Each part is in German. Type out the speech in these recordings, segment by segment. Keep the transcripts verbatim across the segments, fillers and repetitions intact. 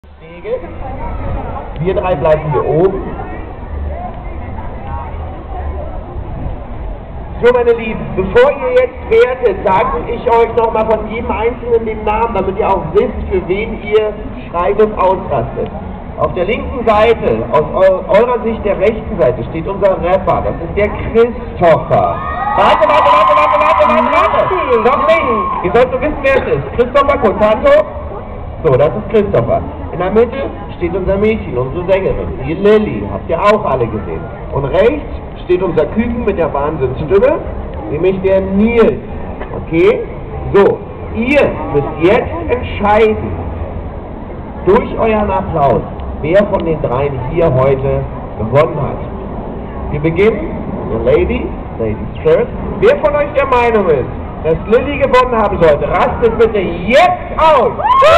Wege. Wir drei bleiben hier oben. So, meine Lieben, bevor ihr jetzt wertet, sage ich euch nochmal von jedem Einzelnen den Namen, damit ihr auch wisst, für wen ihr schreit und ausrastet. Auf der linken Seite, aus eu eurer Sicht der rechten Seite, steht unser Rapper. Das ist der Christopher. Warte, warte, warte, warte, warte, warte, warte. Noch nicht. Ihr sollt nur wissen, wer es ist. Christopher Cotanto. So, das ist Christopher. In der Mitte steht unser Mädchen, unsere Sängerin, die Lilly. Habt ihr auch alle gesehen. Und rechts steht unser Küken mit der Wahnsinnsstimme, nämlich der Nils. Okay? So, ihr müsst jetzt entscheiden, durch euren Applaus, wer von den dreien hier heute gewonnen hat. Wir beginnen, the lady, ladies first. Wer von euch der Meinung ist, dass Lilly gewonnen haben sollte, rastet bitte jetzt aus!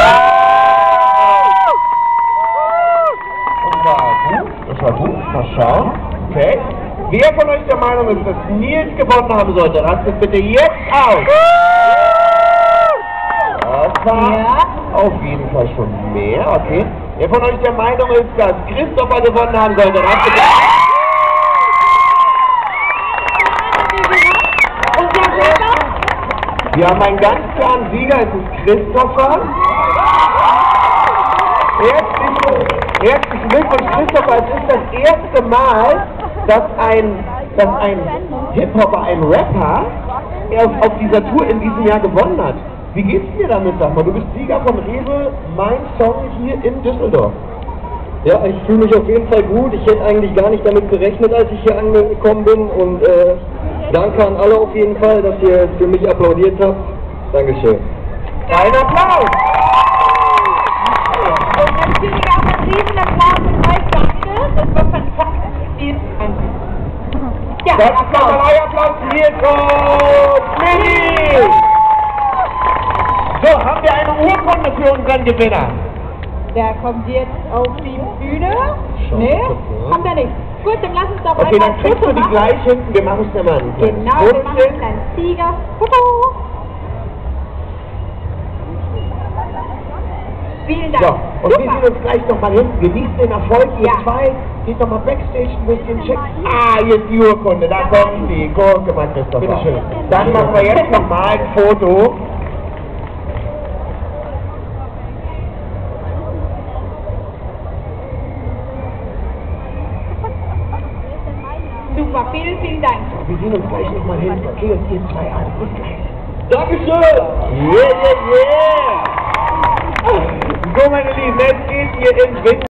Das war gut, das war gut, mal schauen. Okay. Wer von euch der Meinung ist, dass Nils gewonnen haben sollte, rastet bitte jetzt aus! Das war ja auf jeden Fall schon mehr, okay. Wer von euch der Meinung ist, dass Christopher gewonnen haben sollte, rastet bitte aus! Wir haben einen ganz klaren Sieger, es ist Christopher. Herzlichen, herzlichen Glückwunsch, Christopher. Es ist das erste Mal, dass ein, dass ein Hip-Hopper, ein Rapper, auf, auf dieser Tour in diesem Jahr gewonnen hat. Wie geht's dir damit, sag mal? Du bist Sieger von Rewe, mein Song hier in Düsseldorf. Ja, ich fühle mich auf jeden Fall gut. Ich hätte eigentlich gar nicht damit gerechnet, als ich hier angekommen bin. Und äh, danke an alle auf jeden Fall, dass ihr für mich applaudiert habt. Dankeschön. Ein Applaus! Und natürlich auch einen riesen Applaus an euch, danke. Das war fantastisch. Ja, Das ist nochmal euer Applaus, Nils und Lilly! So, haben wir eine Urkunde für unseren Gewinner? der kommt jetzt auf die Bühne. Schon, Nee, okay. kommt er nicht. Gut, dann lass uns doch Okay, einmal dann ein kriegst Foto du die machen. gleich hinten, wir machen es ja mal an. Genau, wir machen einen kleinen Tiger. Foto. Vielen Dank. So, und wir Super. sehen uns gleich nochmal hinten. Genießt den Erfolg, ihr Ja. zwei. Geht nochmal Backstage ein bisschen checken. Ah, hier ist die Urkunde, da kommt die. Guck mal, Christopher. Bitteschön. Dann machen wir jetzt nochmal ein Foto. Super, vielen, vielen Dank. Wir sehen uns gleich nochmal hinten. Okay, und ihr zwei auch. Bis gleich. Dankeschön! Yeah, yeah, yeah! So, meine Lieben, jetzt geht's hier ins Wind.